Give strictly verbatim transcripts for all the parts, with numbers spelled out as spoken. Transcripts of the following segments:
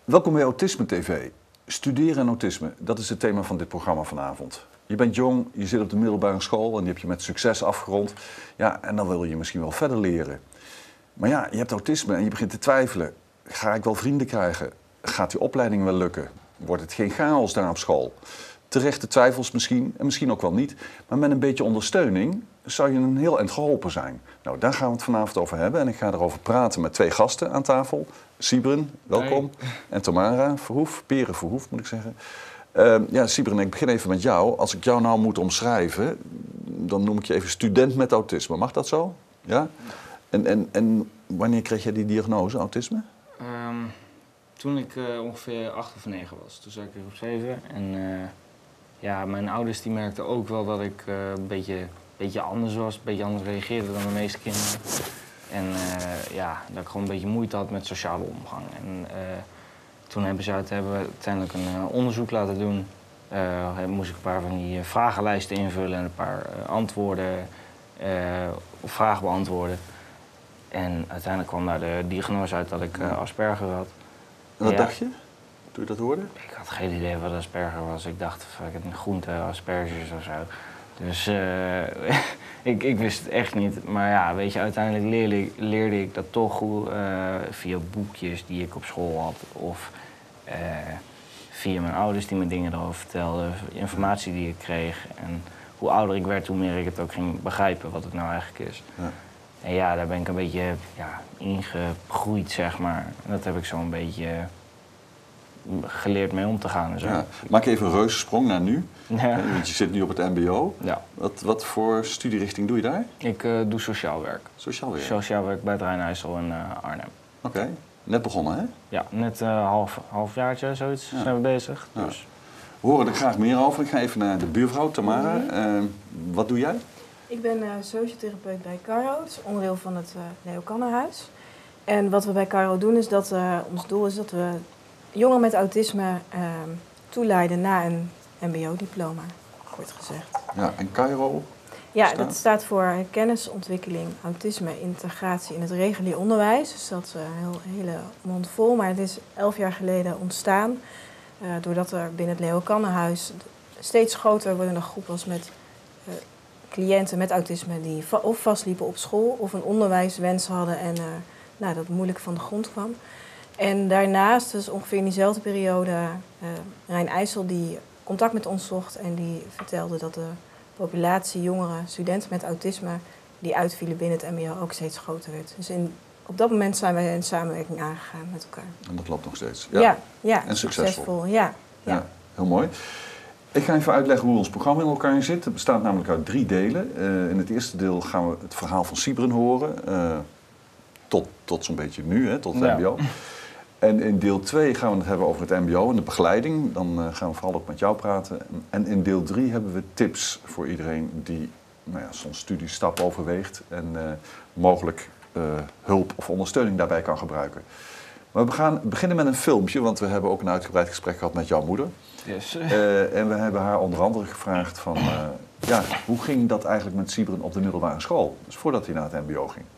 Welkom bij Autisme T V. Studeren en autisme, dat is het thema van dit programma vanavond. Je bent jong, je zit op de middelbare school en die heb je met succes afgerond. Ja, en dan wil je misschien wel verder leren. Maar ja, je hebt autisme en je begint te twijfelen. Ga ik wel vrienden krijgen? Gaat die opleiding wel lukken? Wordt het geen chaos daar op school? Terechte twijfels misschien, en misschien ook wel niet. Maar met een beetje ondersteuning zou je een heel eind geholpen zijn. Nou, daar gaan we het vanavond over hebben. En ik ga erover praten met twee gasten aan tafel. Sybren, welkom. Hey. En Tamara Verhoef, Pere Verhoef moet ik zeggen. Uh, ja, Sybren, ik begin even met jou. Als ik jou nou moet omschrijven, dan noem ik je even student met autisme. Mag dat zo? Ja? En, en, en wanneer kreeg jij die diagnose, autisme? Um, toen ik uh, ongeveer acht of negen was. Toen zat ik op zeven. En uh, ja, mijn ouders die merkten ook wel dat ik uh, een beetje, beetje anders was. Een beetje anders reageerde dan de meeste kinderen. En uh, ja, dat ik gewoon een beetje moeite had met sociale omgang. En uh, toen hebben ze uit, hebben we uiteindelijk een uh, onderzoek laten doen. Uh, moest ik een paar van die uh, vragenlijsten invullen en een paar uh, antwoorden uh, of vragen beantwoorden. En uiteindelijk kwam daar de diagnose uit dat ik uh, Asperger had. En wat ja. dacht je toen je dat hoorde? Ik had geen idee wat Asperger was. Ik dacht van een groente asperges of zo. Dus uh, ik, ik wist het echt niet. Maar ja, weet je, uiteindelijk leerde, leerde ik dat toch uh, via boekjes die ik op school had. Of uh, via mijn ouders die me dingen erover vertelden. Informatie die ik kreeg. En hoe ouder ik werd, hoe meer ik het ook ging begrijpen wat het nou eigenlijk is. Ja. En ja, daar ben ik een beetje ja, ingegroeid, zeg maar. En dat heb ik zo'n beetje geleerd mee om te gaan en zo. Ja. Maak even een reuzensprong naar nu. Ja. Want je zit nu op het mbo. Ja. Wat, wat voor studierichting doe je daar? Ik uh, doe sociaal werk. Sociaal werk? Sociaal werk bij het Rijnijssel in uh, Arnhem. Oké. Okay. Net begonnen, hè? Ja, net een uh, half, halfjaartje, zoiets, ja. zijn we bezig. Ja. Dus. We horen er graag meer over. Ik ga even naar de buurvrouw, Tamara. Mm-hmm. uh, wat doe jij? Ik ben uh, sociotherapeut bij Cairo, het is onderdeel van het uh, Leo Kannenhuis. En wat we bij Cairo doen is dat uh, ons doel is dat we jongeren met autisme uh, toeleiden naar een mbo-diploma, kort gezegd. Ja, en Cairo? Ja, staat? dat staat voor kennisontwikkeling, autisme, integratie in het regulier onderwijs. Dus dat is een heel, hele mond vol, maar het is elf jaar geleden ontstaan. Uh, doordat er binnen het Leo Kannenhuis steeds groter wordende groep was met uh, cliënten met autisme die va- of vastliepen op school of een onderwijswens hadden en uh, nou, dat moeilijk van de grond kwam. En daarnaast, dus ongeveer in diezelfde periode, uh, Rijnijssel die contact met ons zocht en die vertelde dat de populatie jongeren, studenten met autisme die uitvielen binnen het mbo ook steeds groter werd. Dus in, op dat moment zijn wij een samenwerking aangegaan met elkaar. En dat loopt nog steeds? Ja, ja, ja en succesvol. succesvol. Ja, ja. Ja, heel mooi. Ik ga even uitleggen hoe ons programma in elkaar zit. Het bestaat namelijk uit drie delen. Uh, in het eerste deel gaan we het verhaal van Sybren horen. Uh, tot tot zo'n beetje nu, hè, tot het ja. mbo. En in deel twee gaan we het hebben over het mbo en de begeleiding. Dan uh, gaan we vooral ook met jou praten. En in deel drie hebben we tips voor iedereen die nou ja, zo'n studiestap overweegt. En uh, mogelijk uh, hulp of ondersteuning daarbij kan gebruiken. Maar we gaan beginnen met een filmpje, want we hebben ook een uitgebreid gesprek gehad met jouw moeder. Yes. Uh, en we hebben haar onder andere gevraagd van, uh, ja, hoe ging dat eigenlijk met Sybren op de middelbare school? Dus voordat hij naar het mbo ging.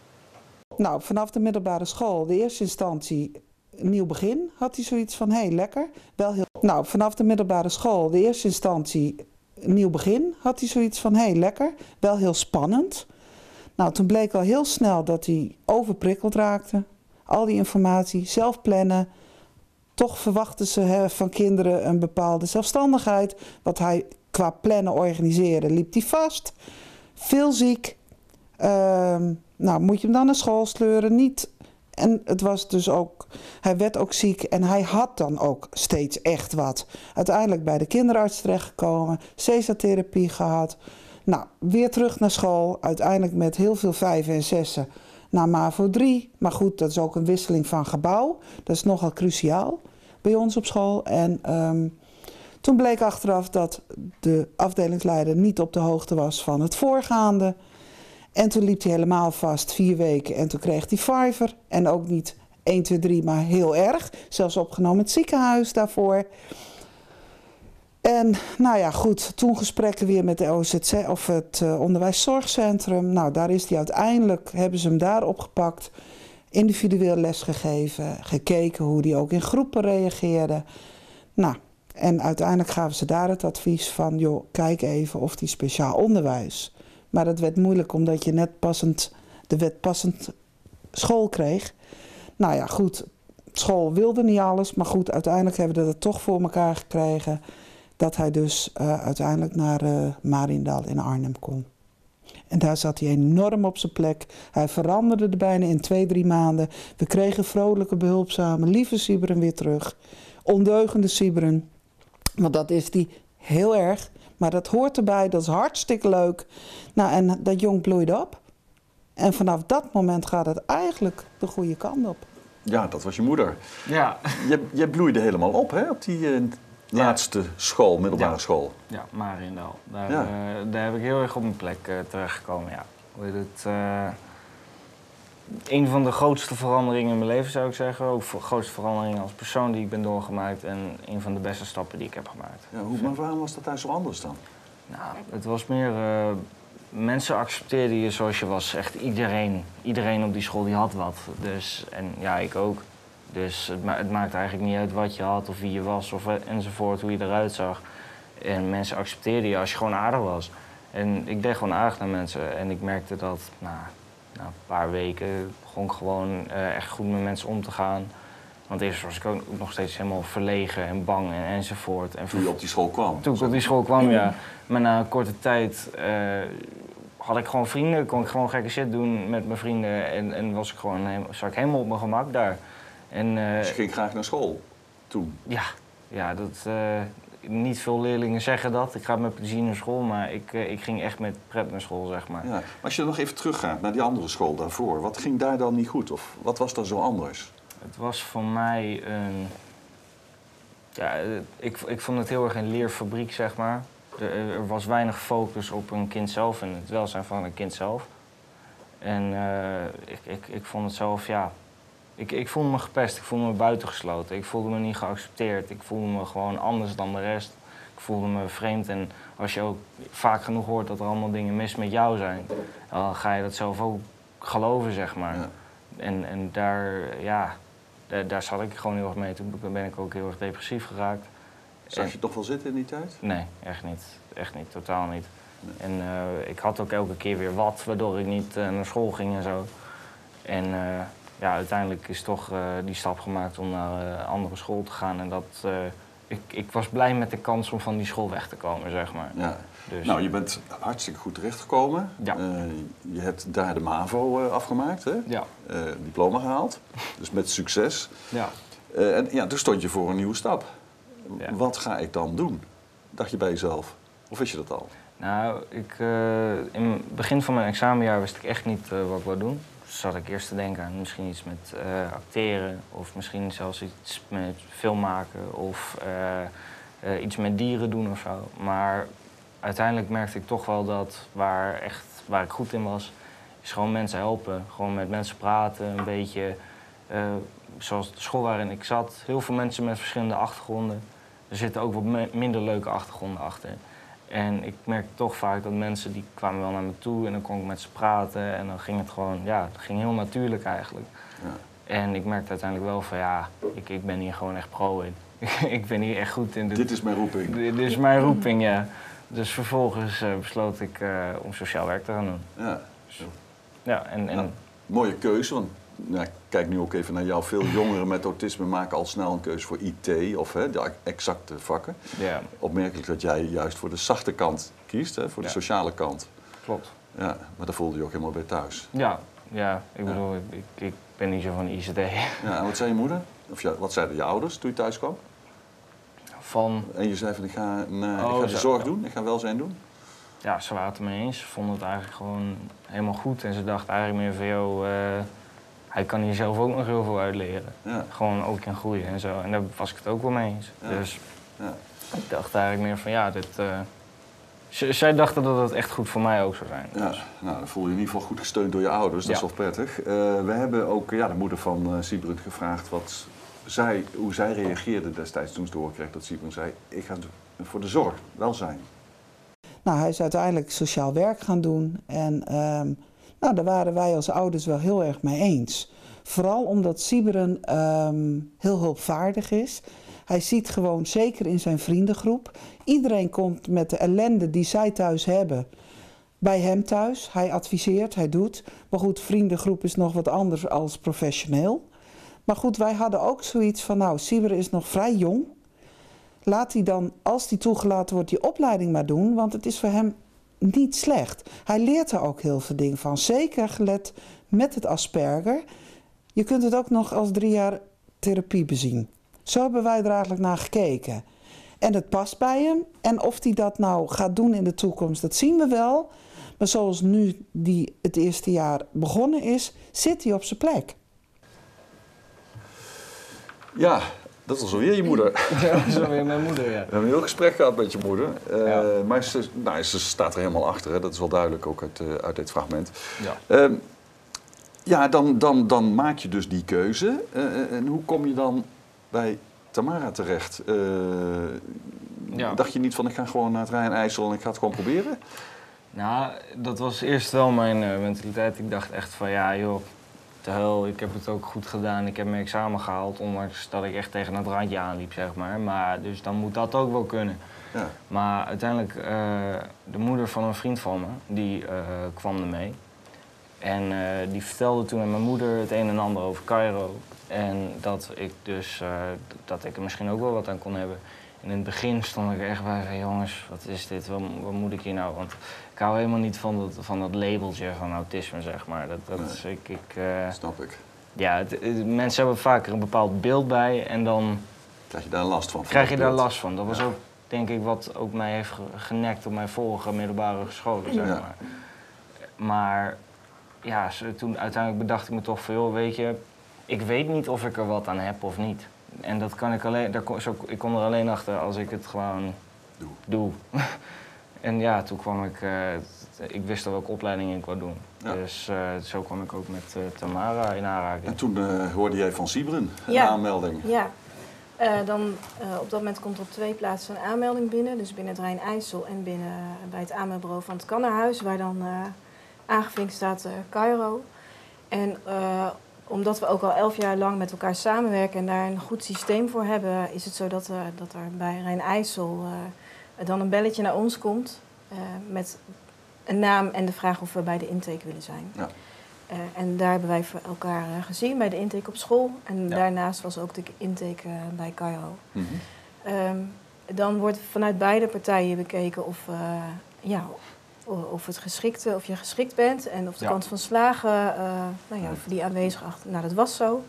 Nou, vanaf de middelbare school, de eerste instantie, een nieuw begin, had hij zoiets van, hé, hey, lekker. Wel heel... Nou, vanaf de middelbare school, de eerste instantie, een nieuw begin, had hij zoiets van, hé, hey, lekker. Wel heel spannend. Nou, toen bleek al heel snel dat hij overprikkeld raakte. Al die informatie, zelf plannen. Toch verwachten ze hè, van kinderen een bepaalde zelfstandigheid. Wat hij qua plannen organiseren liep hij vast. Veel ziek. Uh, nou, moet je hem dan naar school sleuren? Niet. En het was dus ook, hij werd ook ziek en hij had dan ook steeds echt wat. Uiteindelijk bij de kinderarts terechtgekomen, cesartherapie gehad. Nou, weer terug naar school. Uiteindelijk met heel veel vijven en zessen naar MAVO drie. Maar goed, dat is ook een wisseling van gebouw. Dat is nogal cruciaal bij ons op school. En um, toen bleek achteraf dat de afdelingsleider niet op de hoogte was van het voorgaande. En toen liep hij helemaal vast, vier weken. En toen kreeg hij Fiver. En ook niet één, twee, drie, maar heel erg. Zelfs opgenomen in het ziekenhuis daarvoor. En nou ja, goed, toen gesprekken weer met de O Z C of het uh, onderwijszorgcentrum. Nou, daar is hij uiteindelijk, hebben ze hem daar opgepakt. individueel lesgegeven, gekeken hoe die ook in groepen reageerde. Nou, en uiteindelijk gaven ze daar het advies van, joh, kijk even of die speciaal onderwijs. Maar dat werd moeilijk omdat je net passend, de wet passend school kreeg. Nou ja, goed, school wilde niet alles, maar goed, uiteindelijk hebben we dat toch voor elkaar gekregen. Dat hij dus uh, uiteindelijk naar uh, Mariendal in Arnhem kon. En daar zat hij enorm op zijn plek. Hij veranderde er bijna in twee, drie maanden. We kregen vrolijke, behulpzame, lieve Siebren weer terug. Ondeugende Siebren. Want dat is die heel erg. Maar dat hoort erbij, dat is hartstikke leuk. Nou, en dat jong bloeide op. En vanaf dat moment gaat het eigenlijk de goede kant op. Ja, dat was je moeder. Ja. Je, je bloeide helemaal op, hè, op die uh, laatste school, middelbare ja. school. Ja, Mariendal. Daar, Ja. uh, daar heb ik heel erg op mijn plek uh, terechtgekomen, ja. Hoe heet het? Uh, een van de grootste veranderingen in mijn leven, zou ik zeggen. Ook de grootste veranderingen als persoon die ik ben doorgemaakt. En een van de beste stappen die ik heb gemaakt. Ja, hoe, maar waarom was dat daar zo anders dan? Nou, het was meer... Uh, mensen accepteerden je zoals je was. Echt iedereen. Iedereen op die school die had wat. Dus, en ja, ik ook. Dus het, ma het maakt eigenlijk niet uit wat je had of wie je was of enzovoort, hoe je eruit zag. En mensen accepteerden je als je gewoon aardig was. En ik deed gewoon aardig naar mensen. En ik merkte dat na nou, een paar weken begon ik gewoon uh, echt goed met mensen om te gaan. Want eerst was ik ook nog steeds helemaal verlegen en bang en, enzovoort. En Toen je op die school kwam? Toen ik op die school kwam, ja. Maar na een korte tijd uh, had ik gewoon vrienden, kon ik gewoon gekke shit doen met mijn vrienden. En, en was ik gewoon, zat ik helemaal op mijn gemak daar. En, uh, dus je ging graag naar school toen? Ja, ja dat, uh, niet veel leerlingen zeggen dat. Ik ga met plezier naar school, maar ik, uh, ik ging echt met pret naar school, zeg maar. Ja. Maar als je nog even teruggaat naar die andere school daarvoor, wat ging daar dan niet goed? Of wat was daar zo anders? Het was voor mij een... Ja, ik, ik vond het heel erg een leerfabriek, zeg maar. Er, er was weinig focus op een kind zelf en het welzijn van een kind zelf. En uh, ik, ik, ik vond het zelf, ja... Ik, ik voelde me gepest, ik voelde me buitengesloten. Ik voelde me niet geaccepteerd. Ik voelde me gewoon anders dan de rest. Ik voelde me vreemd. En als je ook vaak genoeg hoort dat er allemaal dingen mis met jou zijn, dan ga je dat zelf ook geloven, zeg maar. Ja. En, en daar, ja, daar, daar zat ik gewoon heel erg mee. Toen ben ik ook heel erg depressief geraakt. Zag En, je toch wel zitten in die tijd? nee, echt niet. Echt niet, totaal niet. Nee. En uh, ik had ook elke keer weer wat, waardoor ik niet uh, naar school ging en zo. En uh, ja, uiteindelijk is toch uh, die stap gemaakt om naar een uh, andere school te gaan. En dat, uh, ik, ik was blij met de kans om van die school weg te komen, zeg maar. Ja. Dus, Nou, je bent hartstikke goed terechtgekomen. Ja. Uh, je hebt daar de MAVO uh, afgemaakt, hè? ja. Uh, diploma gehaald, dus met succes. Ja. Uh, en ja, toen stond je voor een nieuwe stap. Ja. Wat ga ik dan doen? Dacht je bij jezelf? Of wist je dat al? Nou, ik, uh, in het begin van mijn examenjaar wist ik echt niet uh, wat ik wou doen. Dus zat ik eerst te denken aan misschien iets met uh, acteren of misschien zelfs iets met film maken of uh, uh, iets met dieren doen of zo. Maar uiteindelijk merkte ik toch wel dat waar, echt, waar ik goed in was, is gewoon mensen helpen. Gewoon met mensen praten, een beetje uh, zoals de school waarin ik zat. Heel veel mensen met verschillende achtergronden. Er zitten ook wat minder leuke achtergronden achter. En ik merkte toch vaak dat mensen die kwamen wel naar me toe en dan kon ik met ze praten en dan ging het gewoon, ja, het ging heel natuurlijk eigenlijk. Ja. En ik merkte uiteindelijk wel van ja, ik, ik ben hier gewoon echt pro in. Ik ben hier echt goed in. Dit, Dit is mijn roeping. Dit is mijn roeping, ja. Dus vervolgens uh, besloot ik uh, om sociaal werk te gaan doen. Ja. Ja, en, en... Nou, mooie keuze, want nou, ik kijk nu ook even naar jou. Veel jongeren met autisme maken al snel een keuze voor I T of hè, de exacte vakken. Ja. Opmerkelijk dat jij juist voor de zachte kant kiest, hè, voor de Ja. sociale kant. Klopt. Ja, maar daar voelde je ook helemaal bij thuis. Ja, ja. ik Ja. bedoel, ik, ik ben niet zo van I C T. Ja, en wat zei je moeder? Of ja, wat zeiden je ouders toen je thuis kwam? Van, En je zei van ik ga, naar, Oh, ik ga de zo, zorg ja. doen, ik ga welzijn doen. ja, ze waren het ermee eens. Ze vonden het eigenlijk gewoon helemaal goed. En ze dachten eigenlijk meer van, joh, uh, hij kan hier zelf ook nog heel veel uitleren. Ja. Gewoon ook in groeien en zo. En daar was ik het ook wel mee eens. Ja. Dus Ja. ik dacht eigenlijk meer van, ja, dit... Uh, z- zij dachten dat het echt goed voor mij ook zou zijn. Ja, Dus, nou, dan voel je in ieder geval goed gesteund door je ouders, dat is Ja. wel prettig. Uh, we hebben ook ja, de moeder van uh, Siebren gevraagd wat zij, hoe zij reageerde destijds toen ze doorkreeg dat Siebren zei, ik ga voor de zorg, welzijn. Nou, hij is uiteindelijk sociaal werk gaan doen. En um, Nou, daar waren wij als ouders wel heel erg mee eens. Vooral omdat Sybren um, heel hulpvaardig is. Hij ziet gewoon, zeker in zijn vriendengroep, iedereen komt met de ellende die zij thuis hebben bij hem thuis. Hij adviseert, hij doet. Maar goed, vriendengroep is nog wat anders als professioneel. Maar goed, wij hadden ook zoiets van, nou, Sybren is nog vrij jong. Laat hij dan, als hij toegelaten wordt, die opleiding maar doen. Want het is voor hem niet slecht. Hij leert er ook heel veel dingen van. Zeker gelet met het Asperger. Je kunt het ook nog als drie jaar therapie bezien. Zo hebben wij er eigenlijk naar gekeken. En het past bij hem. En of hij dat nou gaat doen in de toekomst, dat zien we wel. Maar zoals nu die het eerste jaar begonnen is, zit hij op zijn plek. Ja, dat was alweer je moeder. Ja, dat is alweer mijn moeder, ja. We hebben een heel gesprek gehad met je moeder. Uh, Ja. Maar ze, nou, ze staat er helemaal achter, hè. Dat is wel duidelijk ook uit, uh, uit dit fragment. Ja. Uh, ja, dan, dan, dan maak je dus die keuze. Uh, en hoe kom je dan bij Tamara terecht? Uh, Ja. Dacht je niet van, ik ga gewoon naar het Rijn-IJssel en ik ga het gewoon proberen? Nou, dat was eerst wel mijn uh, mentaliteit. Ik dacht echt van, ja joh, te hel, ik heb het ook goed gedaan. Ik heb mijn examen gehaald, ondanks dat ik echt tegen het randje aanliep, zeg maar. Maar dus dan moet dat ook wel kunnen. Ja. Maar uiteindelijk, uh, de moeder van een vriend van me, die uh, kwam ermee. En uh, die vertelde toen aan mijn moeder het een en ander over Cairo. En dat ik dus, uh, dat ik er misschien ook wel wat aan kon hebben. En in het begin stond ik echt bij van, jongens, wat is dit, wat, wat moet ik hier nou? Want ik hou helemaal niet van dat, van dat labeltje van autisme, zeg maar. Dat, dat Nee. is, ik, ik, uh, Snap ik. ja, het, het, mensen hebben vaker een bepaald beeld bij en dan Krijg je daar last van? van krijg je dat daar beeld? last van. Dat was Ja. ook, denk ik, wat ook mij heeft ge- genekt op mijn vorige middelbare scholen, zeg Ja. maar. Maar ja, zo- toen uiteindelijk bedacht ik me toch van, joh, weet je, ik weet niet of ik er wat aan heb of niet. En dat kan ik alleen, daar kon, zo, ik kom er alleen achter als ik het gewoon Doe. doe. En ja, toen kwam ik, uh, t- ik wist al welke opleiding ik wou doen. Ja. Dus uh, zo kwam ik ook met uh, Tamara in aanraking. En toen uh, hoorde jij van Sybren, een Ja. aanmelding. Ja, uh, dan uh, op dat moment komt er op twee plaatsen een aanmelding binnen. Dus binnen het Rijn-IJssel en binnen, uh, bij het aanmeldbureau van het Kannerhuis, waar dan uh, aangevinkt staat uh, Cairo. En uh, omdat we ook al elf jaar lang met elkaar samenwerken en daar een goed systeem voor hebben, is het zo dat, uh, dat er bij Rijn-IJssel uh, dan een belletje naar ons komt uh, met een naam en de vraag of we bij de intake willen zijn. Ja. Uh, en daar hebben wij voor elkaar uh, gezien bij de intake op school. En Ja. daarnaast was ook de intake uh, bij Cairo. Mm-hmm. Um, dan wordt vanuit beide partijen bekeken of, uh, ja, of, het geschikte, of je geschikt bent en of de Ja. kans van slagen, uh, nou ja, of die aanwezig achter. Nou, dat was zo.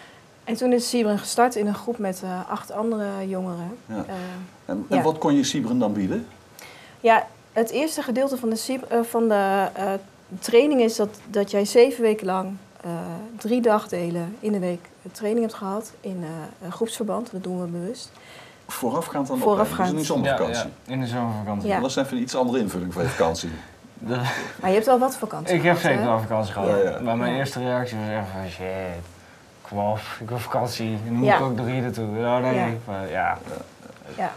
En toen is Sybren gestart in een groep met uh, acht andere jongeren. Ja. Uh, En, en Ja. wat kon je Sybren dan bieden? ja, het eerste gedeelte van de, Syb- uh, van de uh, training is dat, dat jij zeven weken lang uh, drie dagdelen in de week training hebt gehad in uh, groepsverband. Dat doen we bewust. Voorafgaand aan de Voorafgaand. opleiding, dus in de zomervakantie. Ja, ja, in de zomervakantie. Ja. Dat is even een iets andere invulling van je vakantie. De- Maar je hebt al wat vakantie ik heb gehad, zeker hè? wel vakantie gehad. Ja, ja. Maar mijn Ja. eerste reactie was echt van, shit, kwaf, ik wil vakantie. En nu moet Ja. ik ook nog hier naartoe. Oh nee, Ja. maar ja. Ja.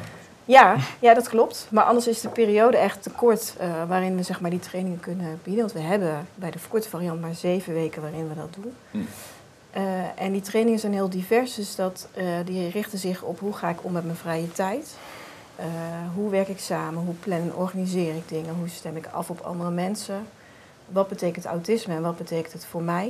Ja, ja, dat klopt. Maar anders is de periode echt te kort uh, waarin we zeg maar, die trainingen kunnen bieden. Want we hebben bij de verkorte variant maar zeven weken waarin we dat doen. Hm. Uh, en die trainingen zijn heel divers, dus dat, uh, die richten zich op hoe ga ik om met mijn vrije tijd. Uh, hoe werk ik samen, hoe plan en organiseer ik dingen, hoe stem ik af op andere mensen. Wat betekent autisme en wat betekent het voor mij?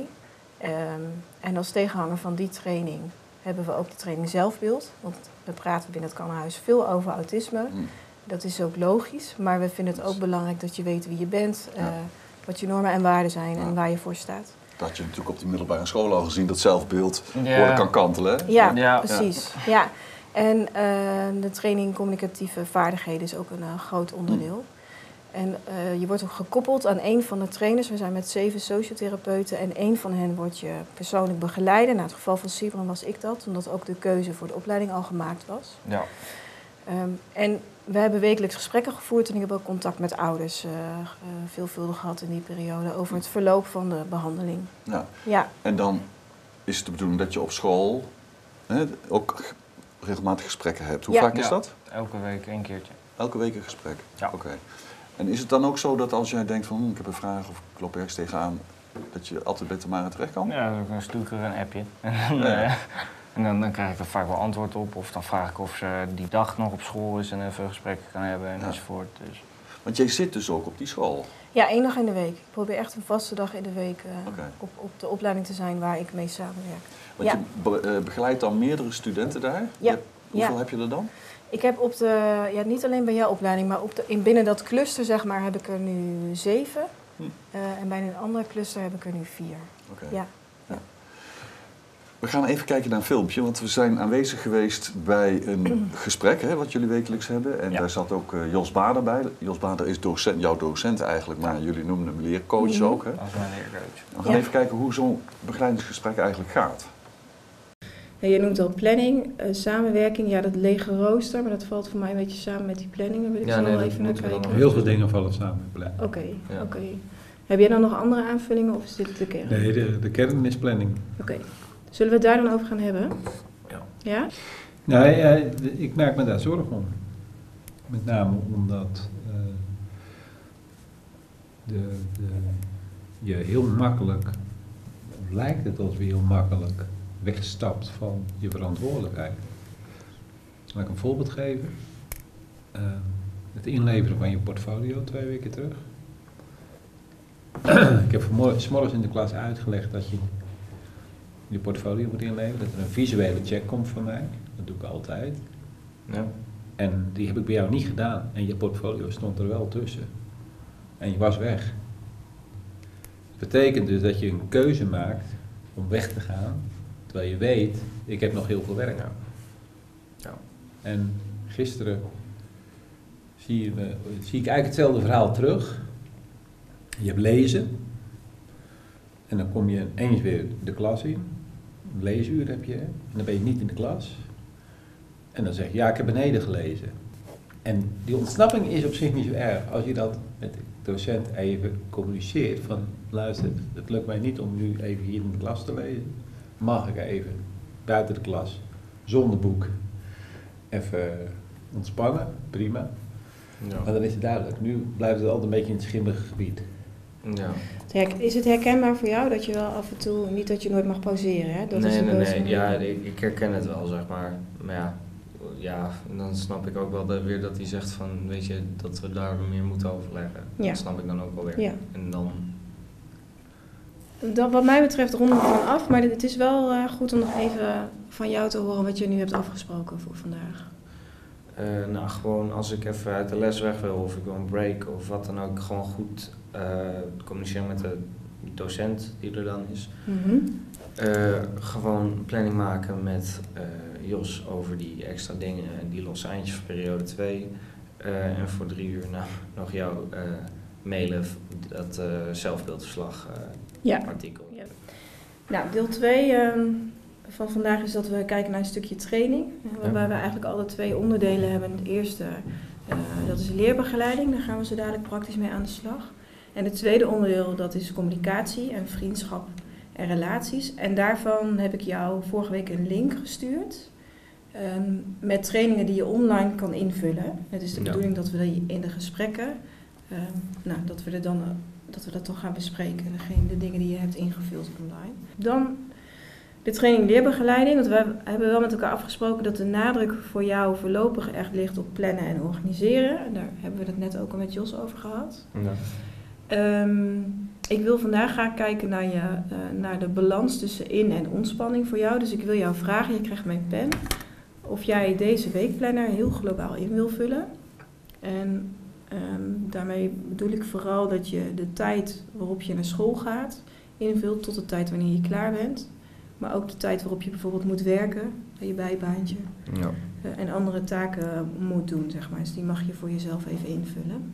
Um, en als tegenhanger van die training hebben we ook de training zelfbeeld. Want we praten binnen het Kannerhuis veel over autisme. Hm. Dat is ook logisch, maar we vinden het ook belangrijk dat je weet wie je bent, uh, Ja. wat je normen en waarden zijn Ja. en waar je voor staat. Dat had je natuurlijk op die middelbare school al gezien, dat zelfbeeld Ja. worden kan kantelen. Hè? Ja, Ja. precies. Ja. En uh, de training communicatieve vaardigheden is ook een uh, groot onderdeel. En uh, je wordt ook gekoppeld aan één van de trainers. We zijn met zeven sociotherapeuten en één van hen wordt je persoonlijk begeleiden. Nou, in het geval van Sybren was ik dat, omdat ook de keuze voor de opleiding al gemaakt was. Ja. Um, en we hebben wekelijks gesprekken gevoerd en ik heb ook contact met ouders uh, uh, veelvuldig gehad in die periode over het verloop van de behandeling. Ja. Ja, En dan is het de bedoeling dat je op school hè, ook regelmatig gesprekken hebt. Hoe Ja. vaak is Ja. dat? Elke week een keertje. Elke week een gesprek? Ja. Oké. En is het dan ook zo dat als jij denkt van hm, ik heb een vraag of ik loop ergens tegenaan, dat je altijd bij Tamara terecht kan? Ja, dan stuur ik er een appje. En dan, Ja. uh, en dan, dan krijg ik er vaak wel antwoord op. Of dan vraag ik of ze die dag nog op school is en even een gesprek kan hebben en Ja. enzovoort. Dus. Want jij zit dus ook op die school. Ja, één dag in de week. Ik probeer echt een vaste dag in de week uh, Oké. op, op de opleiding te zijn waar ik mee samenwerk. Want Ja. je be- uh, begeleidt dan meerdere studenten daar? Je Ja. hebt- hoeveel Ja. heb je er dan? Ik heb op de, ja, niet alleen bij jouw opleiding, maar op de, in binnen dat cluster zeg maar, heb ik er nu zeven. Hm. Uh, en bij een andere cluster heb ik er nu vier. Oké. Ja. We gaan even kijken naar een filmpje, want we zijn aanwezig geweest bij een gesprek hè, wat jullie wekelijks hebben. En Ja. daar zat ook uh, Jos Bader bij. Jos Bader is docent, jouw docent eigenlijk, maar jullie noemen hem leercoach Mhm. ook. Hè? Als mijn leercoach. We gaan Ja. even kijken hoe zo'n begeleidingsgesprek eigenlijk gaat. Ja, je noemt al planning, uh, samenwerking, ja dat lege rooster, maar dat valt voor mij een beetje samen met die planning. Daar wil ik Ja, zo nee, wel dat even naar moeten we dan kijken. nog Oké, Heel veel dingen vallen samen met planning. oké. Ja. Heb jij dan nog andere aanvullingen of is dit de kern? Nee, de, de kern is planning. Oké. Zullen we het daar dan over gaan hebben? Ja. Ja? Nee, ja, de- ik maak me daar zorgen om. Met name omdat eh, de, de, je heel makkelijk, of lijkt het alsof je heel makkelijk wegstapt van je verantwoordelijkheid. Laat ik een voorbeeld geven. Eh, het inleveren van je portfolio twee weken terug. Ik heb vanmorgen 's morgens in de klas uitgelegd dat je je portfolio moet inleveren, dat er een visuele check komt van mij. Dat doe ik altijd. Ja. En die heb ik bij jou niet gedaan. En je portfolio stond er wel tussen. En je was weg. Dat betekent dus dat je een keuze maakt om weg te gaan, terwijl je weet, ik heb nog heel veel werk. Ja. Ja. En gisteren zie, je, me- zie ik eigenlijk hetzelfde verhaal terug. Je hebt lezen. En dan kom je eens weer de klas in. Een leesuur heb je. En dan ben je niet in de klas. En dan zeg je, ja, ik heb beneden gelezen. En die ontsnapping is op zich niet zo erg. Als je dat met de docent even communiceert. Van, luister, het lukt mij niet om nu even hier in de klas te lezen. Mag ik even buiten de klas, zonder boek, even ontspannen? Prima. Maar Ja. dan is het duidelijk. Nu blijft het altijd een beetje in het schimmige gebied. Ja. Is het herkenbaar voor jou dat je wel af en toe, niet dat je nooit mag pauzeren, hè? Dat nee, is een nee, boze nee. Ja, manier. ik, ik herken het wel, zeg maar. Maar ja, ja, dan snap ik ook wel dat, weer dat hij zegt van, weet je, dat we daar meer moeten overleggen. Ja. Dat snap ik dan ook wel weer. Ja. En dan, Dat, wat mij betreft ronden we gewoon af, maar het is wel uh, goed om nog even van jou te horen wat je nu hebt afgesproken voor vandaag. uh, nou gewoon als ik even uit de les weg wil of ik wil een break of wat dan ook, gewoon goed uh, communiceren met de docent die er dan is. Mm-hmm. Uh, gewoon planning maken met uh, Jos over die extra dingen en die losse eindjes voor periode twee. Uh, en voor drie uur nou, nog jou uh, mailen dat uh, zelfbeeldverslag uh, Ja. artikel. Ja. Nou, deel twee um, van vandaag is dat we kijken naar een stukje training. Uh, waarbij Ja. we eigenlijk alle twee onderdelen hebben. Het eerste, uh, dat is leerbegeleiding. Daar gaan we zo dadelijk praktisch mee aan de slag. En het tweede onderdeel, dat is communicatie en vriendschap en relaties. En daarvan heb ik jou vorige week een link gestuurd. Um, met trainingen die je online kan invullen. Het is de Ja. bedoeling dat we die in de gesprekken, um, nou, dat we er dan... Uh, dat we dat toch gaan bespreken, degene, de dingen die je hebt ingevuld online. Dan de training leerbegeleiding, want we hebben wel met elkaar afgesproken dat de nadruk voor jou voorlopig echt ligt op plannen en organiseren. En daar hebben we het net ook al met Jos over gehad. Ja. Um, ik wil vandaag graag kijken naar, je, uh, naar de balans tussen in- en ontspanning voor jou. Dus ik wil jou vragen, je krijgt mijn pen, of jij deze weekplanner heel globaal in wil vullen. En Um, daarmee bedoel ik vooral dat je de tijd waarop je naar school gaat invult tot de tijd wanneer je klaar bent. Maar ook de tijd waarop je bijvoorbeeld moet werken, bij je bijbaantje. Ja. Uh, en andere taken moet doen, zeg maar. Dus die mag je voor jezelf even invullen.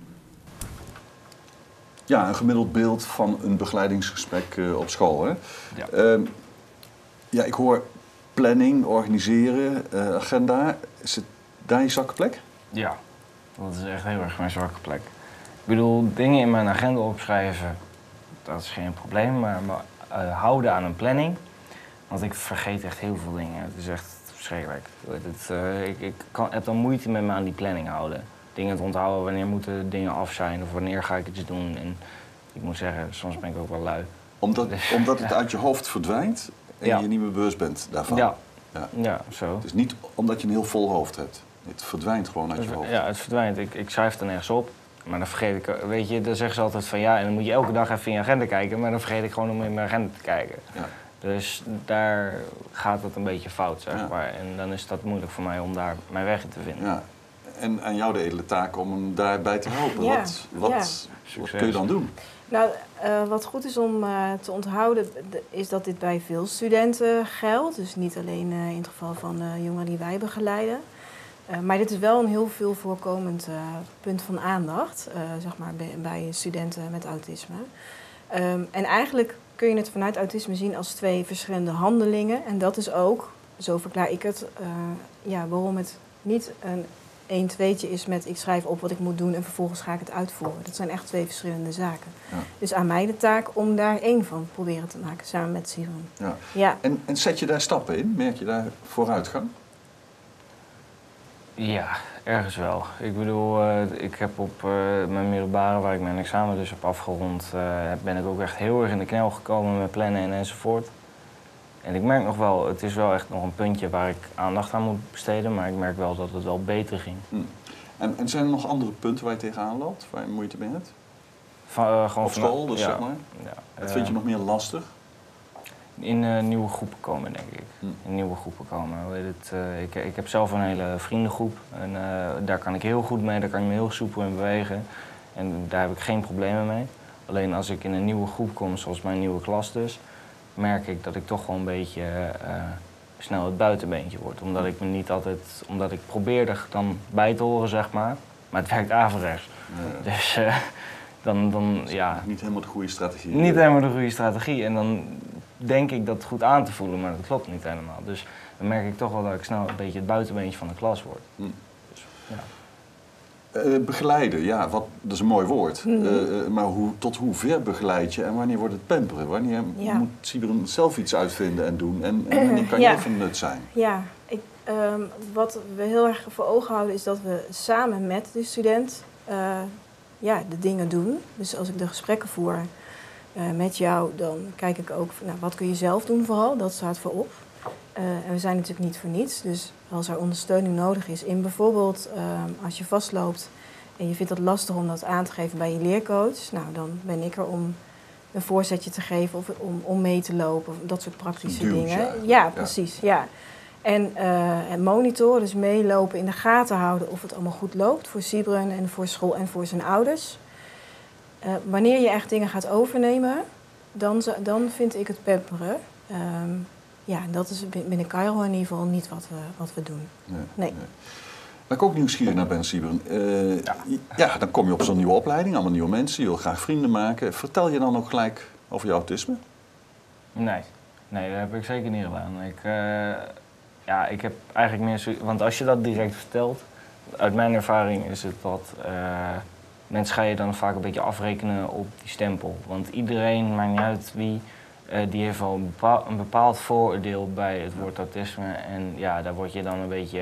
Ja, een gemiddeld beeld van een begeleidingsgesprek uh, op school. Hè? Ja. Um, ja, ik hoor planning, organiseren, uh, agenda. Is het daar je zwakke plek? Ja, dat is echt heel erg mijn zwakke plek. Ik bedoel, dingen in mijn agenda opschrijven, dat is geen probleem, maar me uh, houden aan een planning. Want ik vergeet echt heel veel dingen. Het is echt verschrikkelijk. Het, uh, ik ik kan, heb dan moeite met me aan die planning houden. dingen te onthouden, wanneer moeten dingen af zijn of wanneer ga ik iets doen. En ik moet zeggen, soms ben ik ook wel lui. Omdat, Dus, omdat het ja. uit je hoofd verdwijnt en Ja. je niet meer bewust bent daarvan. Ja. Ja. Ja, zo. Het is niet omdat je een heel vol hoofd hebt. Het verdwijnt gewoon uit je hoofd. Ja, het verdwijnt. Ik, ik schrijf er nergens op. Maar dan vergeet ik, weet je, dan zeggen ze altijd van ja, en dan moet je elke dag even in je agenda kijken. Maar dan vergeet ik gewoon om in mijn agenda te kijken. Ja. Dus daar gaat het een beetje fout, zeg Ja. maar. En dan is dat moeilijk voor mij om daar mijn weg in te vinden. Ja. En aan jou de edele taak om hem daarbij te helpen. Ja. Wat, wat, Ja. wat Succes. kun je dan doen? Nou, uh, wat goed is om uh, te onthouden, is dat dit bij veel studenten geldt. Dus niet alleen uh, in het geval van uh, jongeren die wij begeleiden. Uh, maar dit is wel een heel veel voorkomend uh, punt van aandacht, uh, zeg maar, bij, bij studenten met autisme. Um, en eigenlijk kun je het vanuit autisme zien als twee verschillende handelingen. En dat is ook, zo verklaar ik het, uh, ja, waarom het niet een één tweetje is met ik schrijf op wat ik moet doen en vervolgens ga ik het uitvoeren. Dat zijn echt twee verschillende zaken. Ja. Dus aan mij de taak om daar één van proberen te maken, samen met Siron. Ja. Ja. En, en zet je daar stappen in? Merk je daar vooruitgang? Ja, ergens wel. Ik bedoel, uh, ik heb op uh, mijn middelbare, waar ik mijn examen dus heb afgerond, uh, ben ik ook echt heel erg in de knel gekomen met plannen en enzovoort. En ik merk nog wel, het is wel echt nog een puntje waar ik aandacht aan moet besteden, maar ik merk wel dat het wel beter ging. Hm. En, en zijn er nog andere punten waar je tegenaan loopt, waar je moeite mee hebt? Van, uh, gewoon Op school, van, dus ja, zeg maar? Ja, Wat uh, vind je nog meer lastig? In uh, nieuwe groepen komen, denk ik. Hm. In nieuwe groepen komen. Hoe heet het? Uh, ik, ik heb zelf een hele vriendengroep en uh, daar kan ik heel goed mee, daar kan ik me heel soepel in bewegen. En daar heb ik geen problemen mee. Alleen als ik in een nieuwe groep kom, zoals mijn nieuwe klas dus, merk ik dat ik toch wel een beetje uh, snel het buitenbeentje word. Omdat ik me niet altijd, omdat ik probeer er dan bij te horen, zeg maar, maar het werkt averechts. Ja. Dus uh, dan, dan ja. Niet helemaal de goede strategie. Niet helemaal de goede strategie. En dan denk ik dat goed aan te voelen, maar dat klopt niet helemaal. Dus dan merk ik toch wel dat ik snel een beetje het buitenbeentje van de klas word. Hm. Dus, ja. Uh, begeleiden, ja, wat, dat is een mooi woord. Mm-hmm. Uh, maar hoe, tot hoe ver begeleid je en wanneer wordt het pamperen? Wanneer Ja. moet Siebren zelf iets uitvinden en doen? En, en wanneer kan Ja. jij van nut zijn? Ja, ik, um, wat we heel erg voor ogen houden is dat we samen met de student uh, ja, de dingen doen. Dus als ik de gesprekken voer uh, met jou, dan kijk ik ook, nou, wat kun je zelf doen vooral, dat staat voorop. Uh, en we zijn natuurlijk niet voor niets, dus als er ondersteuning nodig is in bijvoorbeeld uh, als je vastloopt en je vindt het lastig om dat aan te geven bij je leercoach, nou dan ben ik er om een voorzetje te geven of om, om mee te lopen, of dat soort praktische Duwtje dingen. eigenlijk. Ja, Ja. precies, ja. En, uh, en monitoren, dus meelopen, in de gaten houden of het allemaal goed loopt voor Siebren en voor school en voor zijn ouders. Uh, wanneer je echt dingen gaat overnemen, dan, dan vind ik het pamperen. Um, Ja, dat is binnen Cairo in ieder geval niet wat we, wat we doen. Nee, Nee. nee. Waar ik ook nieuwsgierig naar ben, Siebren. Uh, ja. ja, dan kom je op zo'n nieuwe opleiding, allemaal nieuwe mensen, je wil graag vrienden maken. Vertel je dan ook gelijk over je autisme? Nee. nee, dat heb ik zeker niet gedaan. Ik, uh, ja, ik heb eigenlijk meer zo, want als je dat direct vertelt, uit mijn ervaring is het dat uh, mensen ga je dan vaak een beetje afrekenen op die stempel. Want iedereen, maakt niet uit wie, Uh, die heeft al een bepaald, een bepaald vooroordeel bij het woord autisme. En ja, daar word je dan een beetje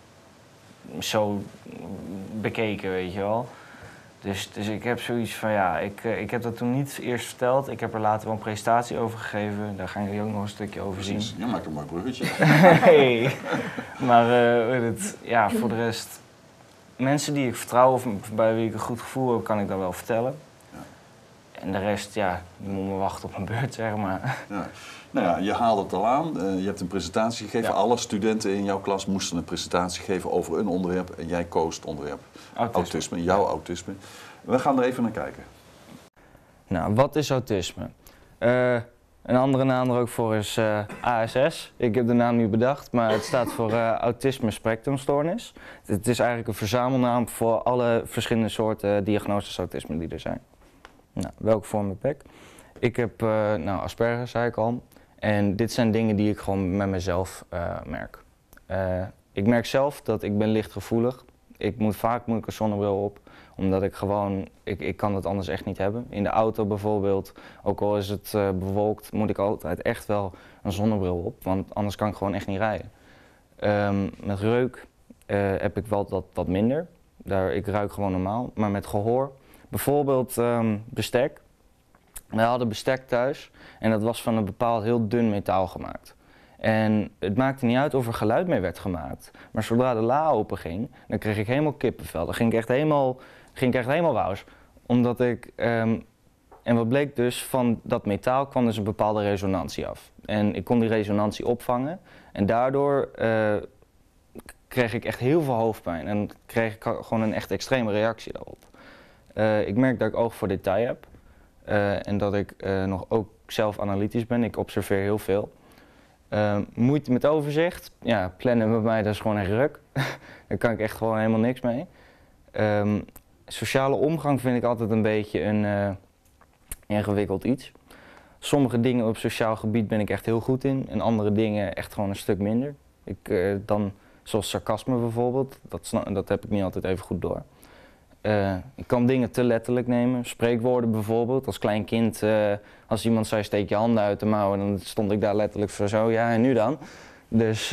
zo bekeken, weet je wel. Dus, dus ik heb zoiets van, ja, ik, uh, ik heb dat toen niet eerst verteld. Ik heb er later wel een presentatie over gegeven. Daar ga ik ook nog een stukje over Precies. zien. Je maakt een mooi bruggetje. Hey. Maar uh, het, ja, voor de rest, mensen die ik vertrouw of bij wie ik een goed gevoel heb, kan ik dat wel vertellen. En de rest, ja, je moet maar wachten op een beurt, zeg maar. Ja. Nou ja, je haalde het al aan. Uh, je hebt een presentatie gegeven. Ja. Alle studenten in jouw klas moesten een presentatie geven over een onderwerp. En jij koos het onderwerp Autisme. autisme, jouw ja. autisme. We gaan er even naar kijken. Nou, wat is autisme? Uh, een andere naam er ook voor is uh, A S S. Ik heb de naam niet bedacht, maar het staat voor uh, autisme spectrumstoornis. Het is eigenlijk een verzamelnaam voor alle verschillende soorten diagnoses autisme die er zijn. Nou, welke vorm heb ik? Ik heb uh, nou, Asperger, zei ik al. En dit zijn dingen die ik gewoon met mezelf uh, merk. Uh, ik merk zelf dat ik ben lichtgevoelig. Ik moet vaak moet ik een zonnebril op, omdat ik gewoon, ik, ik kan het anders echt niet hebben. In de auto bijvoorbeeld, ook al is het uh, bewolkt, moet ik altijd echt wel een zonnebril op, want anders kan ik gewoon echt niet rijden. Um, met reuk uh, heb ik wel wat, wat minder. daar, ik ruik gewoon normaal, maar met gehoor. Bijvoorbeeld um, bestek. Wij hadden bestek thuis en dat was van een bepaald heel dun metaal gemaakt. En het maakte niet uit of er geluid mee werd gemaakt. Maar zodra de la open ging, dan kreeg ik helemaal kippenvel. Dan ging ik echt helemaal, ging ik echt helemaal wauws. Omdat ik, um, en wat bleek dus, van dat metaal kwam dus een bepaalde resonantie af. En ik kon die resonantie opvangen en daardoor uh, kreeg ik echt heel veel hoofdpijn. En kreeg ik gewoon een echt extreme reactie daarop. Uh, ik merk dat ik oog voor detail heb. Uh, en dat ik uh, nog ook zelf analytisch ben. Ik observeer heel veel. Uh, moeite met overzicht. Ja, plannen bij mij, dat is gewoon echt ruk. Daar kan ik echt gewoon helemaal niks mee. Um, sociale omgang vind ik altijd een beetje een uh, ingewikkeld iets. Sommige dingen op sociaal gebied ben ik echt heel goed in. En andere dingen echt gewoon een stuk minder. Ik, uh, dan, zoals sarcasme bijvoorbeeld. Dat, dat heb ik niet altijd even goed door. Uh, ik kan dingen te letterlijk nemen. Spreekwoorden bijvoorbeeld. Als klein kind, uh, als iemand zei steek je handen uit de mouwen, dan stond ik daar letterlijk voor zo, ja en nu dan? Dus,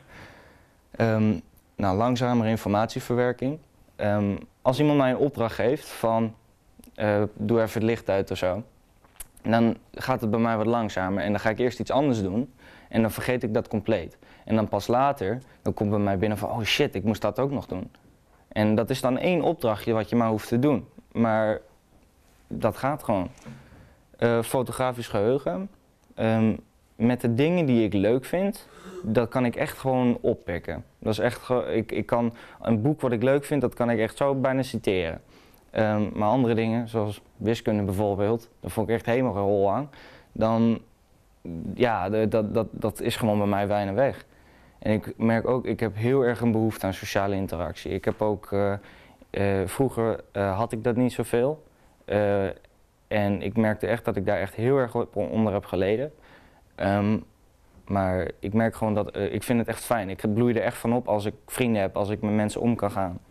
um, nou, langzamere informatieverwerking. Um, als iemand mij een opdracht geeft van, uh, doe even het licht uit of zo, dan gaat het bij mij wat langzamer en dan ga ik eerst iets anders doen en dan vergeet ik dat compleet. En dan pas later, dan komt bij mij binnen van, oh shit, ik moest dat ook nog doen. En dat is dan één opdrachtje wat je maar hoeft te doen. Maar dat gaat gewoon. Uh, fotografisch geheugen. Um, met de dingen die ik leuk vind, dat kan ik echt gewoon oppikken. Dat is echt, ik, ik kan een boek wat ik leuk vind, dat kan ik echt zo bijna citeren. Um, maar andere dingen, zoals wiskunde bijvoorbeeld, daar vond ik echt helemaal geen hol aan. Dan, ja, de, dat, dat, dat is gewoon bij mij bijna weg. En ik merk ook, ik heb heel erg een behoefte aan sociale interactie. Ik heb ook, uh, uh, vroeger uh, had ik dat niet zoveel. Uh, en ik merkte echt dat ik daar echt heel erg onder heb geleden. Um, maar ik merk gewoon dat, uh, ik vind het echt fijn. Ik bloei er echt van op als ik vrienden heb, als ik met mensen om kan gaan.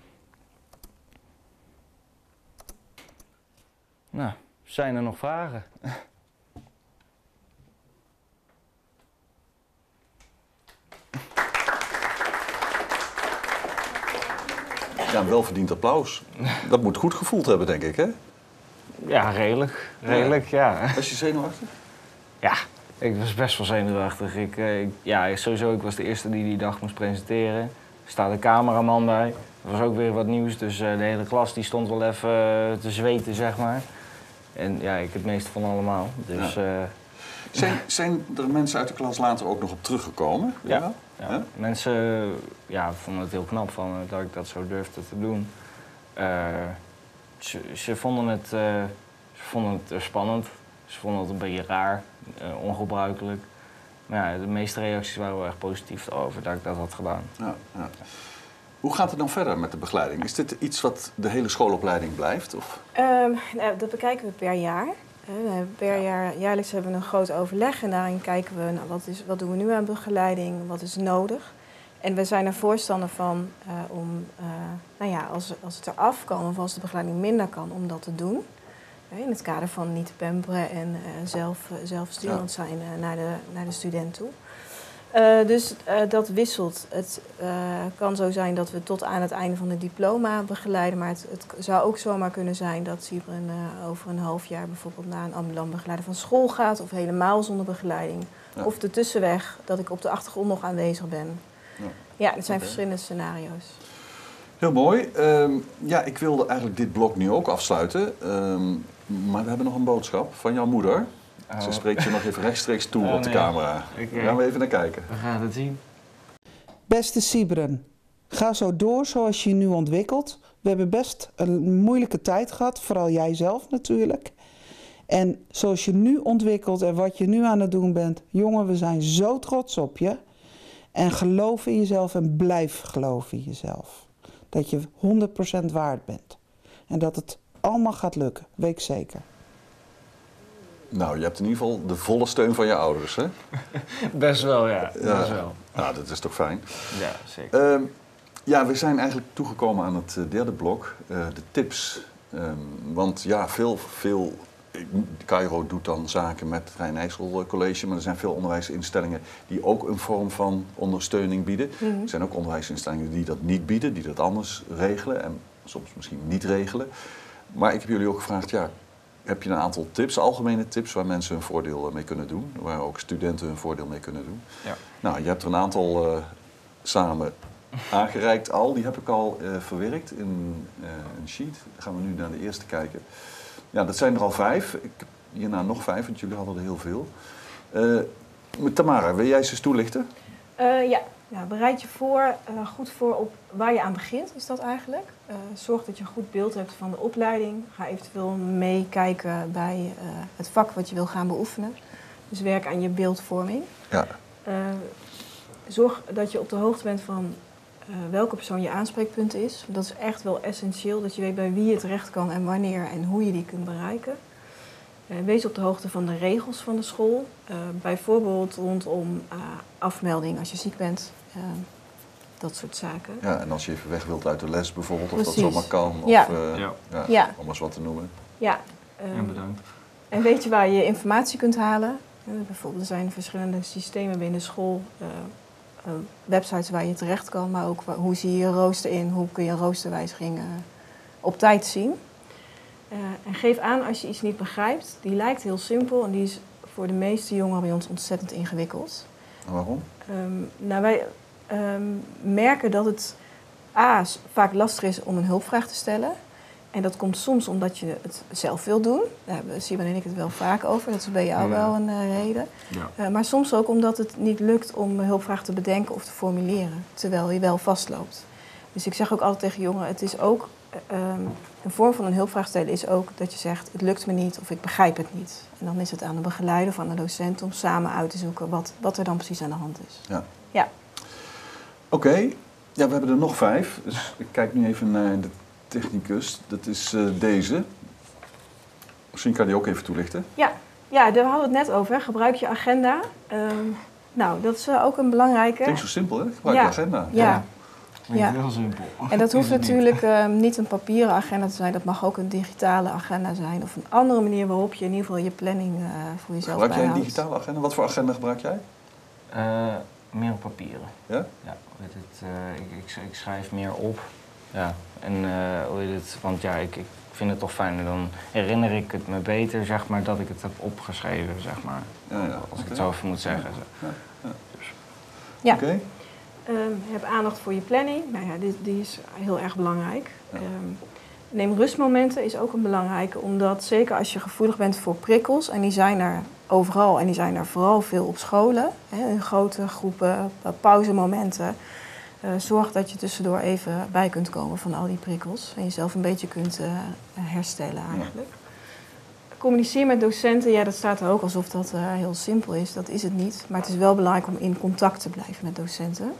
Nou, zijn er nog vragen? Ja, een welverdiend applaus. Dat moet goed gevoeld hebben, denk ik, hè? Ja, redelijk. Redelijk, ja. ja. Was je zenuwachtig? Ja, ik was best wel zenuwachtig. Ik, ik, ja, sowieso, ik was de eerste die die dag moest presenteren. Er staat een cameraman bij. Dat was ook weer wat nieuws, dus uh, de hele klas die stond wel even uh, te zweten, zeg maar. En ja, ik het meeste van allemaal. Dus, ja. uh, zijn, zijn er mensen uit de klas later ook nog op teruggekomen? Ja. ja. Ja, mensen ja, vonden het heel knap van dat ik dat zo durfde te doen. Uh, ze, ze, vonden het, uh, ze vonden het spannend, ze vonden het een beetje raar, uh, ongebruikelijk. Maar ja, de meeste reacties waren wel echt positief over dat ik dat had gedaan. Ja, ja. Hoe gaat het dan verder met de begeleiding? Is dit iets wat de hele schoolopleiding blijft? Of? Um, nou, dat bekijken we per jaar. Per jaar, jaarlijks hebben we een groot overleg en daarin kijken we nou, wat, is, wat doen we nu aan begeleiding, wat is nodig. En we zijn er voorstander van uh, om, uh, nou ja, als, als het eraf kan of als de begeleiding minder kan, om dat te doen. In het kader van niet pamperen en uh, zelf, uh, zelfsturend zijn uh, naar, de, naar de student toe. Uh, dus uh, dat wisselt. Het uh, kan zo zijn dat we tot aan het einde van het diploma begeleiden, maar het, het zou ook zomaar kunnen zijn dat Sybren uh, over een half jaar bijvoorbeeld naar een ambulant begeleider van school gaat of helemaal zonder begeleiding. Ja. Of de tussenweg, dat ik op de achtergrond nog aanwezig ben. Ja, ja er zijn okay. verschillende scenario's. Heel mooi. Um, ja, ik wilde eigenlijk dit blok nu ook afsluiten, um, maar we hebben nog een boodschap van jouw moeder. Oh. Ze spreekt je nog even rechtstreeks toe oh, op de nee. camera. Okay. Daar gaan we even naar kijken. We gaan het zien. Beste Sybren, ga zo door zoals je je nu ontwikkelt. We hebben best een moeilijke tijd gehad, vooral jij zelf natuurlijk. En zoals je nu ontwikkelt en wat je nu aan het doen bent, jongen, we zijn zo trots op je. En geloof in jezelf en blijf geloven in jezelf. Dat je honderd procent waard bent. En dat het allemaal gaat lukken, weet ik zeker. Nou, je hebt in ieder geval de volle steun van je ouders, hè? Best wel, ja. ja. Best wel. Nou, dat is toch fijn. Ja, zeker. Um, ja, we zijn eigenlijk toegekomen aan het derde blok, uh, de tips. Um, want ja, veel, veel... Cairo doet dan zaken met het Rijn-IJssel College, maar er zijn veel onderwijsinstellingen die ook een vorm van ondersteuning bieden. Mm-hmm. Er zijn ook onderwijsinstellingen die dat niet bieden, die dat anders regelen. En soms misschien niet regelen. Maar ik heb jullie ook gevraagd, ja, heb je een aantal tips, algemene tips waar mensen hun voordeel mee kunnen doen? Waar ook studenten hun voordeel mee kunnen doen? Ja. Nou, je hebt er een aantal uh, samen aangereikt al. Die heb ik al uh, verwerkt in uh, een sheet. Dan gaan we nu naar de eerste kijken. Ja, dat zijn er al vijf. Ik heb hierna nog vijf, want jullie hadden er heel veel. Uh, Tamara, wil jij ze eens toelichten? Uh, ja. Ja, bereid je voor, uh, goed voor op waar je aan begint, is dat eigenlijk. Uh, zorg dat je een goed beeld hebt van de opleiding. Ga eventueel meekijken bij uh, het vak wat je wil gaan beoefenen. Dus werk aan je beeldvorming. Ja. Uh, zorg dat je op de hoogte bent van uh, welke persoon je aanspreekpunt is. Dat is echt wel essentieel, dat je weet bij wie je terecht kan en wanneer en hoe je die kunt bereiken. Uh, wees op de hoogte van de regels van de school. Uh, bijvoorbeeld rondom uh, afmelding als je ziek bent. Uh, dat soort zaken. Ja, en als je even weg wilt uit de les bijvoorbeeld, of Precies. dat zomaar kan. Of, Ja. Uh, Ja. Ja, Ja. om eens wat te noemen. Ja. Um, En bedankt. En weet je waar je informatie kunt halen? Uh, bijvoorbeeld er zijn verschillende systemen binnen school. Uh, uh, websites waar je terecht kan, maar ook waar, hoe zie je je rooster in? Hoe kun je een roosterwijziging uh, op tijd zien? Uh, en geef aan als je iets niet begrijpt. Die lijkt heel simpel en die is voor de meeste jongeren bij ons ontzettend ingewikkeld. En waarom? Um, nou, wij um, merken dat het A, vaak lastig is om een hulpvraag te stellen. En dat komt soms omdat je het zelf wilt doen. Daar hebben Simon en ik het wel vaak over. Dat is bij jou Ja. wel een uh, reden. Ja. Uh, maar soms ook omdat het niet lukt om een hulpvraag te bedenken of te formuleren. Terwijl je wel vastloopt. Dus ik zeg ook altijd tegen jongeren, het is ook uh, um, een vorm van een hulpvraag stellen is ook dat je zegt, het lukt me niet of ik begrijp het niet. En dan is het aan de begeleider of aan de docent om samen uit te zoeken wat, wat er dan precies aan de hand is. Ja. Ja. Oké, okay. Ja, we hebben er nog vijf. Dus ik kijk nu even naar de technicus. Dat is uh, deze. Misschien kan je die ook even toelichten. Ja. Ja, daar hadden we het net over. Gebruik je agenda. Um, nou, dat is uh, ook een belangrijke. Klinkt zo simpel, hè? Gebruik ja. je agenda. Ja. Ja. Klinkt Ja. heel simpel. En dat hoeft Is het niet. natuurlijk uh, niet een papieren agenda te zijn. Dat mag ook een digitale agenda zijn. Of een andere manier waarop je in ieder geval je planning uh, voor jezelf Gebruik jij een bijhoudt. digitale agenda? Wat voor agenda gebruik jij? Uh, meer op papieren. Ja? Ja, hoe heet het, uh, ik, ik, ik schrijf meer op. Ja, en uh, hoe heet het, want ja, ik, ik vind het toch fijner. Dan herinner ik het me beter, zeg maar, dat ik het heb opgeschreven, zeg maar. Ja, ja. Als ik Okay. het zo even moet zeggen. Ja, ja. Ja. Oké. Okay. Um, heb aandacht voor je planning. Nou ja, die, die is heel erg belangrijk. Ja. Um, neem rustmomenten is ook een belangrijke. Omdat zeker als je gevoelig bent voor prikkels. En die zijn er overal. En die zijn er vooral veel op scholen. Hè, in grote groepen, pauzemomenten. Uh, zorg dat je tussendoor even bij kunt komen van al die prikkels. En jezelf een beetje kunt uh, herstellen eigenlijk. Ja. Communiceer met docenten, ja, dat staat er ook alsof dat uh, heel simpel is. Dat is het niet. Maar het is wel belangrijk om in contact te blijven met docenten.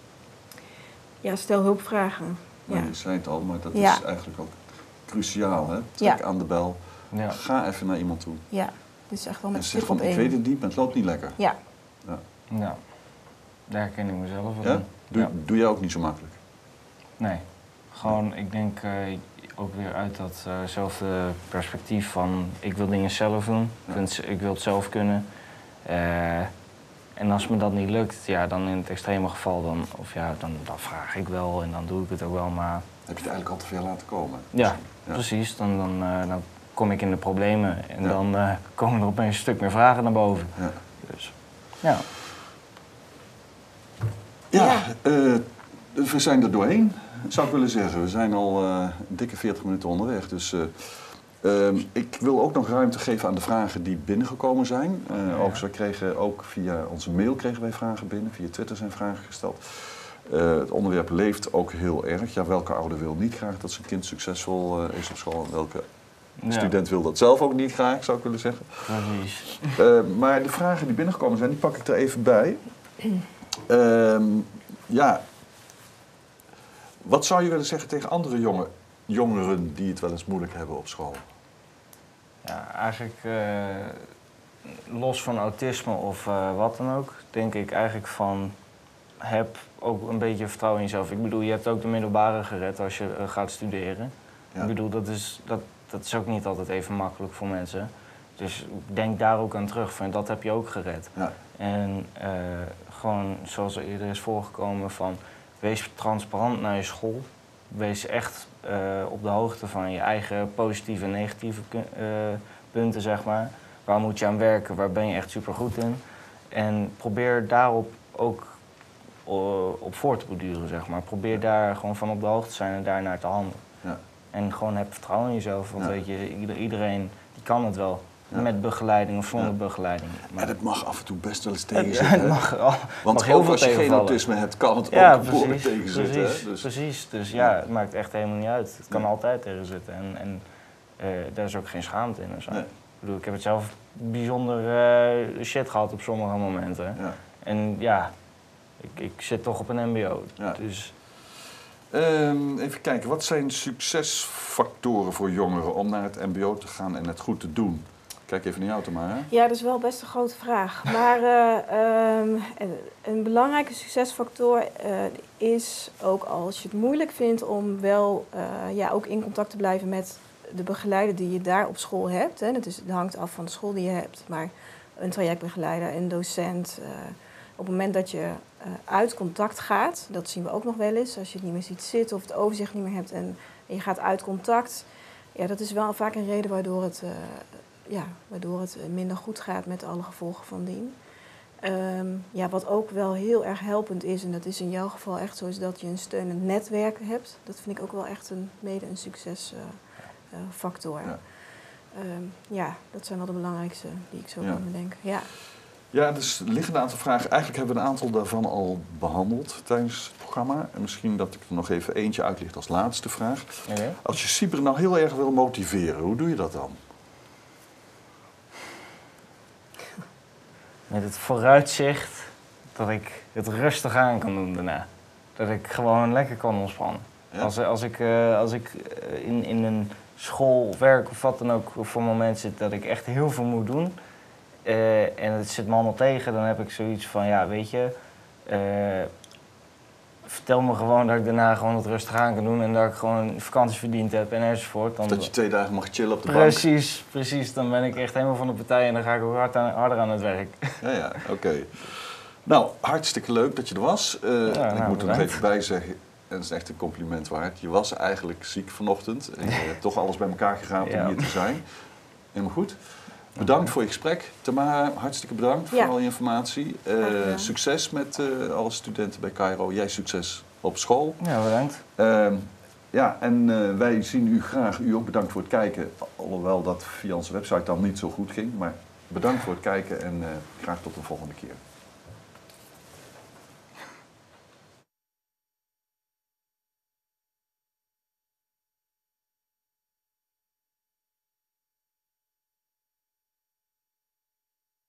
Ja, stel hulpvragen. Nou, Ja. je zei het al, maar dat Ja. is eigenlijk ook cruciaal. Hè? Trek Ja. aan de bel. Ja. Ga even naar iemand toe. Ja, dit is echt wel En met zeg stip op van, ik één. weet het niet, maar het loopt niet lekker. Ja. Ja. Ja, daar herken ik mezelf wel Ja? in. Doe, Ja. doe jij ook niet zo makkelijk? Nee, gewoon, ik denk uh, ook weer uit datzelfde uh, perspectief van ik wil dingen zelf doen, Ja. ik, vind, ik wil het zelf kunnen. Uh, en als me dat niet lukt, ja, dan in het extreme geval, dan, of ja, dan, dan vraag ik wel en dan doe ik het ook wel, maar... Heb je het eigenlijk al te ver laten komen? Ja, Ja. precies, dan, dan, uh, dan kom ik in de problemen en Ja. dan uh, komen er opeens een stuk meer vragen naar boven. Ja. Dus, ja. Ja, Ja. Uh, we zijn er doorheen, zou ik willen zeggen. We zijn al uh, een dikke veertig minuten onderweg. Dus uh, uh, ik wil ook nog ruimte geven aan de vragen die binnengekomen zijn. Uh, Ja. ook, we kregen, ook via onze mail kregen wij vragen binnen, via Twitter zijn vragen gesteld. Uh, het onderwerp leeft ook heel erg. Ja, welke ouder wil niet graag dat zijn kind succesvol uh, is op school? En welke Ja. student wil dat zelf ook niet graag, zou ik willen zeggen. Precies. Uh, maar de vragen die binnengekomen zijn, die pak ik er even bij. Uh, ja, wat zou je willen zeggen tegen andere jongen, jongeren die het wel eens moeilijk hebben op school? Ja, eigenlijk uh, los van autisme of uh, wat dan ook, denk ik eigenlijk van heb ook een beetje vertrouwen in jezelf. Ik bedoel, je hebt ook de middelbare gered als je uh, gaat studeren. Ja. Ik bedoel, dat is, dat, dat is ook niet altijd even makkelijk voor mensen. Dus denk daar ook aan terug, van dat heb je ook gered. Ja. En uh, gewoon zoals er eerder is voorgekomen van wees transparant naar je school. wees echt uh, op de hoogte van je eigen positieve en negatieve uh, punten, zeg maar. Waar moet je aan werken, waar ben je echt super goed in? En probeer daarop ook uh, op voor te borduren, zeg maar. Probeer daar gewoon van op de hoogte te zijn en daarnaar te handelen. Ja. En gewoon heb vertrouwen in jezelf, want ja. weet je, iedereen die kan het wel. Ja. Met begeleiding of zonder ja. begeleiding. Maar en het mag af en toe best wel eens tegenzitten. Ja, het mag, al, Want mag heel veel als je geen autisme hebt, kan het ja, ook behoorlijk tegenzitten. Precies, dus. precies. Dus ja, het maakt echt helemaal niet uit. Het kan ja. altijd tegenzitten. En, en uh, daar is ook geen schaamte in. Zo. Nee. Ik bedoel, ik heb het zelf bijzonder uh, shit gehad op sommige momenten. Ja. En ja, ik, ik zit toch op een mbo. Ja. Dus... Um, even kijken, wat zijn succesfactoren voor jongeren om naar het mbo te gaan en het goed te doen? Kijk even naar jou, Tamara. Ja, dat is wel best een grote vraag. Maar uh, um, een belangrijke succesfactor uh, is ook als je het moeilijk vindt om wel uh, ja, ook in contact te blijven met de begeleider die je daar op school hebt. Hè. Dat, is, dat hangt af van de school die je hebt. Maar een trajectbegeleider, een docent. Uh, op het moment dat je uh, uit contact gaat, dat zien we ook nog wel eens. Als je het niet meer ziet zitten of het overzicht niet meer hebt en, en je gaat uit contact. Ja, dat is wel vaak een reden waardoor het... Uh, Ja, waardoor het minder goed gaat met alle gevolgen van dien. Um, ja, wat ook wel heel erg helpend is, en dat is in jouw geval echt zo, is dat je een steunend netwerk hebt. Dat vind ik ook wel echt een, mede een succesfactor. Uh, uh, ja. Um, ja, dat zijn wel de belangrijkste die ik zo ja. kan bedenken. Ja. Ja, dus er liggen een aantal vragen. Eigenlijk hebben we een aantal daarvan al behandeld tijdens het programma. En misschien dat ik er nog even eentje uitlicht als laatste vraag. Okay. Als je Sibre nou heel erg wil motiveren, hoe doe je dat dan? Met het vooruitzicht dat ik het rustig aan kan doen daarna. Dat ik gewoon lekker kan ontspannen. Ja. Als, als ik, uh, als ik in, in een school of werk of wat dan ook voor een moment zit dat ik echt heel veel moet doen. Uh, en het zit me allemaal tegen, dan heb ik zoiets van, ja weet je... Uh, vertel me gewoon dat ik daarna gewoon het rustig aan kan doen en dat ik gewoon vakantie verdiend heb en enzovoort. Dan dat je twee dagen mag chillen op de precies, bank. Precies, precies. Dan ben ik echt helemaal van de partij en dan ga ik ook hard aan, harder aan het werk. Ja, ja, oké. Okay. Nou, hartstikke leuk dat je er was. Uh, ja, ik nou, moet er nog even bij zeggen, en dat is echt een compliment waard. Je was eigenlijk ziek vanochtend en je hebt toch alles bij elkaar geraapt ja. om hier te zijn. Helemaal goed. Bedankt voor je gesprek. Tamara, hartstikke bedankt ja. voor al je informatie. Uh, succes met uh, alle studenten bij Cairo. Jij succes op school. Ja, bedankt. Uh, ja, en uh, wij zien u graag. U ook bedankt voor het kijken. Alhoewel dat via onze website dan niet zo goed ging. Maar bedankt voor het kijken en uh, graag tot de volgende keer.